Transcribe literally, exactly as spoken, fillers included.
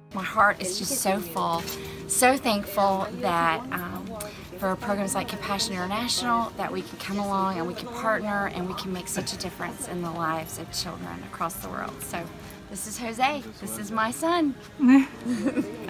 My heart is just so full, so thankful that um, for programs like Compassion International, that we can come along and we can partner and we can make such a difference in the lives of children across the world. So this is Jose, this is my son.